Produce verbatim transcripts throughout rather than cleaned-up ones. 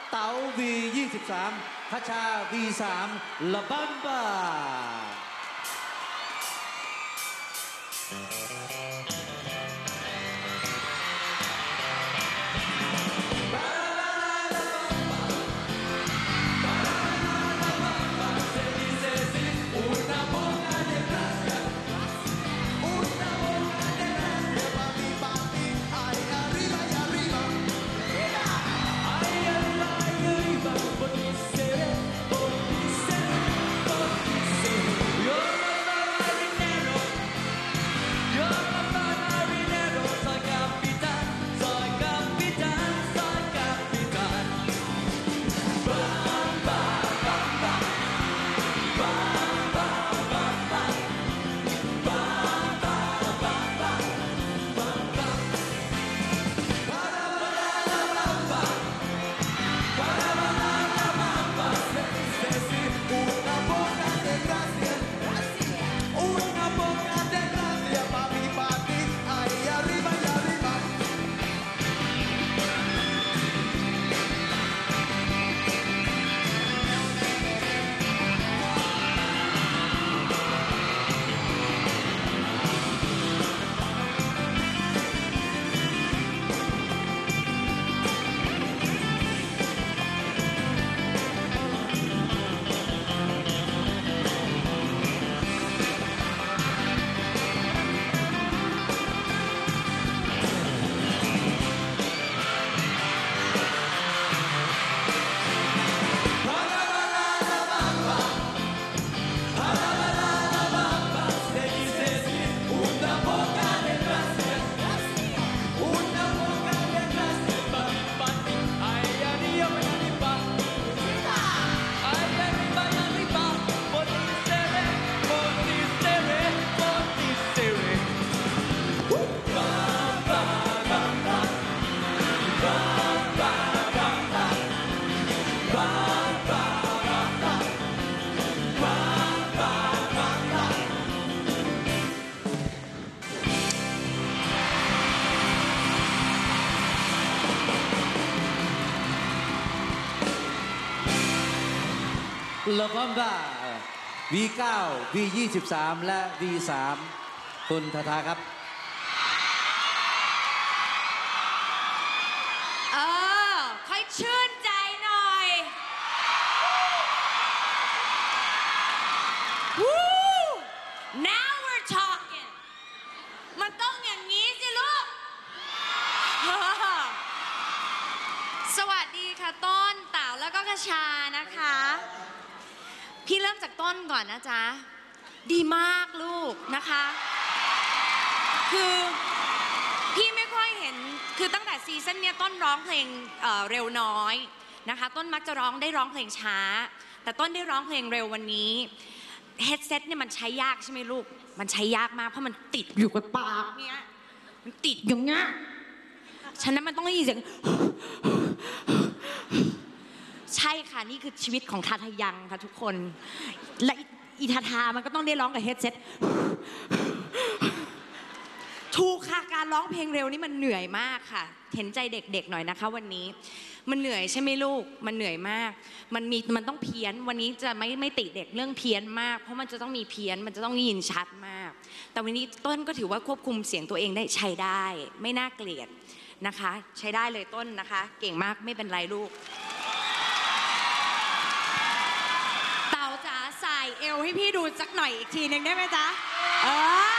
เต๋า วี ยี่สิบสาม คชา วี สาม La Bamba La Bamba วี เก้า วี ยี่สิบสาม และ วี สาม คุณทาทาครับเออค่อยชื่นใจหน่อย Woo now we're talking มันต้องอย่างนี้สิลูก สวัสดีค่ะต้นเต๋าแล้วก็กระชานะคะพี่เริ่มจากต้นก่อนนะจ๊ะดีมากลูกนะคะคือพี่ไม่ค่อยเห็นคือตั้งแต่ซีซั่นเนี้ยต้นร้องเพลง เอ่อ เร็วน้อยนะคะต้นมักจะร้องได้ร้องเพลงช้าแต่ต้นได้ร้องเพลงเร็ววันนี้เฮดเซ็ตเนี่ยมันใช้ยากใช่ไหมลูกมันใช้ยากมากเพราะมันติดอยู่กับปากเนี้ยมันติดอย่างเงี้ยฉะนั้นมันต้องได้ยินเสียงใช่ค่ะนี่คือชีวิตของทาทายังค่ะทุกคนและอีทาทามันก็ต้องได้ร้องกับเฮดเซ็ตถูกค่ะการร้องเพลงเร็วนี่มันเหนื่อยมากค่ะเห็นใจเด็กๆหน่อยนะคะวันนี้มันเหนื่อยใช่ไหมลูกมันเหนื่อยมากมันมีมันต้องเพี้ยนวันนี้จะไม่ไม่ติเด็กเรื่องเพี้ยนมากเพราะมันจะต้องมีเพี้ยนมันจะต้องยินชัดมากแต่วันนี้ต้นก็ถือว่าควบคุมเสียงตัวเองได้ใช้ได้ไม่น่าเกลียดนะคะใช้ได้เลยต้นนะคะเก่งมากไม่เป็นไรลูกเต่าจ๋าใส่เอวให้พี่ดูสักหน่อยอีกทีหนึ่งได้ไหมจ๊ะเออ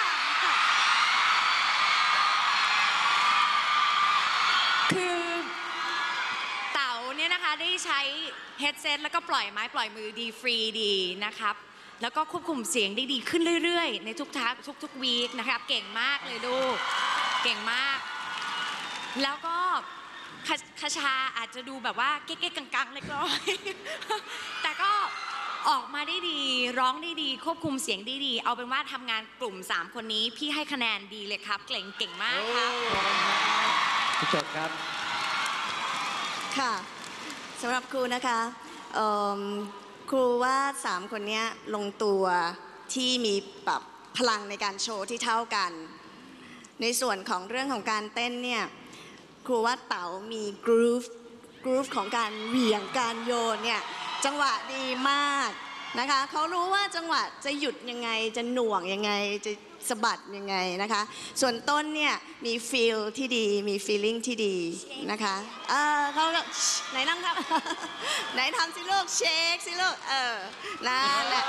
คือเต่าเนี่ยนะคะได้ใช้เฮดเซตแล้วก็ปล่อยไม้ปล่อยมือดีฟรีดีนะครับแล้วก็ควบคุมเสียงได้ดีขึ้นเรื่อยๆในทุกทักทุกๆวีคนะครับเก่งมากเลยลูกเก่งมากแล้วก็คชาอาจจะดูแบบว่าเก๊กๆกังๆเล็กน้อยแต่ก็ออกมาได้ดีร้องได้ดีควบคุมเสียงได้ดีเอาเป็นว่าทำงานกลุ่มสามคนนี้พี่ให้คะแนนดีเลยครับเก่งเก่งมากครับพี่จดครับค่ะสำหรับครูนะคะครูว่าสามคนนี้ลงตัวที่มีแบบพลังในการโชว์ที่เท่ากันในส่วนของเรื่องของการเต้นเนี่ยครูว่าเต๋ามี groove กรูฟของการเหวี่ยงการโยนเนี่ยจังหวะดีมากนะคะเขารู้ว่าจังหวะจะหยุดยังไงจะหน่วงยังไงจะสะบัดยังไงนะคะส่วนต้นเนี่ยมีฟีลที่ดีมีฟีลลิ่งที่ดีนะคะเออเขาก็ไหนนั่งครับ ไหนทำสิลูกเชคสิลูกเออนั่นแหละ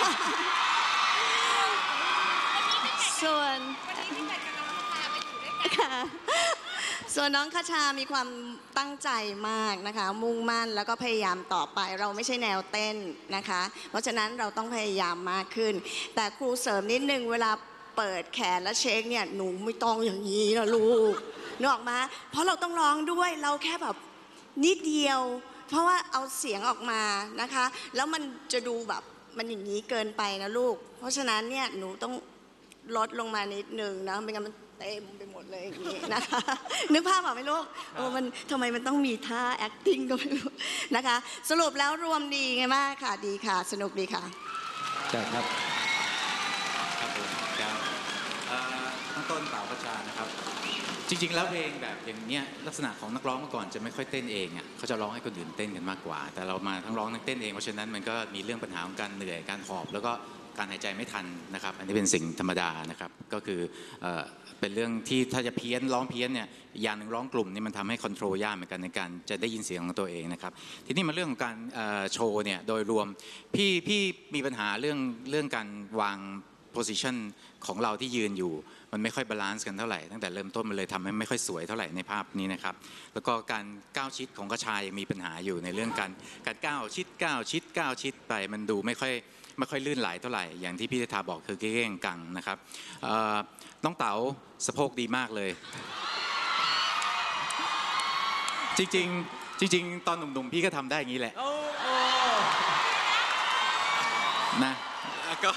ส่วนค่ะส่วนน้องคชามีความตั้งใจมากนะคะมุ่งมั่นแล้วก็พยายามต่อไปเราไม่ใช่แนวเต้นนะคะเพราะฉะนั้นเราต้องพยายามมากขึ้นแต่ครูเสริมนิดนึงเวลาเปิดแขนและเช็คเนี่ยหนูไม่ต้องอย่างนี้นะลูกนึกออกมาเพราะเราต้องร้องด้วยเราแค่แบบนิดเดียวเพราะว่าเอาเสียงออกมานะคะแล้วมันจะดูแบบมันอย่างนี้เกินไปนะลูกเพราะฉะนั้นเนี่ยหนูต้องลดลงมานิดนึงนะไม่งั้นมันเต็มไปหมดเลยอย่างนี้นะคะ นึกภาพออกไหมลูกโอ้มันทำไมมันต้องมีท่า acting ก็ไม่รู้นะคะสรุปแล้วรวมดีไงมากค่ะดีค่ะสนุกดีค่ะเชิญครับครับผมครับเอ่อน้องต้นเต่าประชานะครับ จริงๆแล้วเพลงแบบอย่างเนี้ยลักษณะของนักร้องเมื่อก่อนจะไม่ค่อยเต้นเองอ่ะเขาจะร้องให้คนอื่นเต้นกันมากกว่า แต่เรามาทั้งร้องทั้งเต้นเองเพราะฉะนั้นมันก็มีเรื่องปัญหาของการเหนื่อยการหอบแล้วก็การหายใจไม่ทันนะครับอันนี้เป็นสิ่งธรรมดานะครับก็คือเอ่อเป็นเรื่องที่ถ้าจะเพี้ยนร้องเพี้ยนเนี่ยอย่างหนึ่งร้องกลุ่มนี่มันทำให้คอนโทรลยากเหมือนกันในการจะได้ยินเสียงของตัวเองนะครับทีนี้มาเรื่องของการเอ่อโชว์เนี่ยโดยรวมพี่พี่มีปัญหาเรื่องเรื่องการวาง position ของเราที่ยืนอยู่มันไม่ค่อยบาลานซ์กันเท่าไหร่ตั้งแต่เริ่มต้นมันเลยทำให้ไม่ค่อยสวยเท่าไหร่ในภาพนี้นะครับแล้วก็การก้าวชิดของกระชายยังมีปัญหาอยู่ในเรื่องการการก้าวชิดก้าวชิดก้าวชิดไปมันดูไม่ค่อยไม่ค่อยลื่นไหลเท่าไหร่อย่างที่พี่ธาบอกคือเก้งกังนะครับน้องเต๋าสะโพกดีมากเลยจริงๆจริงๆตอนหนุ่มๆพี่ก็ทำได้อย่างนี้แหละนะก็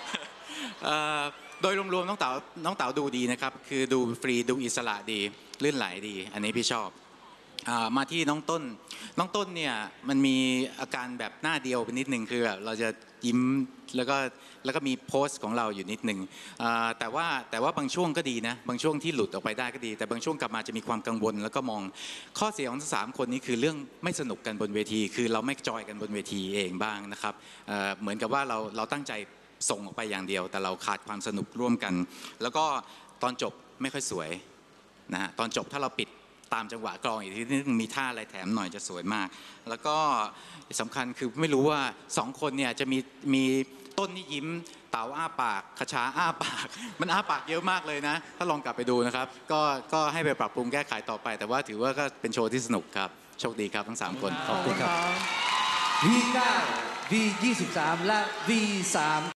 โดยรวมๆน้องเต๋าน้องเต๋าดูดีนะครับคือดูฟรีดูอิสระดีลื่นไหลดีอันนี้พี่ชอบมาที่น้องต้นน้องต้นเนี่ยมันมีอาการแบบหน้าเดียวไปนิดนึงคือแบบเราจะยิ้มแล้วก็แล้วก็มีโพสต์ของเราอยู่นิดนึงแต่ว่าแต่ว่าบางช่วงก็ดีนะบางช่วงที่หลุดออกไปได้ก็ดีแต่บางช่วงกลับมาจะมีความกังวลแล้วก็มองข้อเสียของทั้งสามคนนี้คือเรื่องไม่สนุกกันบนเวทีคือเราไม่จอยกันบนเวทีเองบ้างนะครับเหมือนกับว่าเราเราตั้งใจส่งออกไปอย่างเดียวแต่เราขาดความสนุกร่วมกันแล้วก็ตอนจบไม่ค่อยสวยนะฮะตอนจบถ้าเราปิดตามจังหวะกลองอีกทีนึงมีท่าอะไรแถมหน่อยจะสวยมากแล้วก็สำคัญคือไม่รู้ว่าสองคนเนี่ยจะมีมีต้นนี่ยิ้มเต๋าอ้าปากคชาอ้าปากมันอ้าปากเยอะมากเลยนะถ้าลองกลับไปดูนะครับก็ก็ให้ไปปรับปรุงแก้ไขต่อไปแต่ว่าถือว่าก็เป็นโชว์ที่สนุกครับโชคดีครับทั้งสามคนขอบคุณครับ วี เก้า วี ยี่สิบสาม และ วี สาม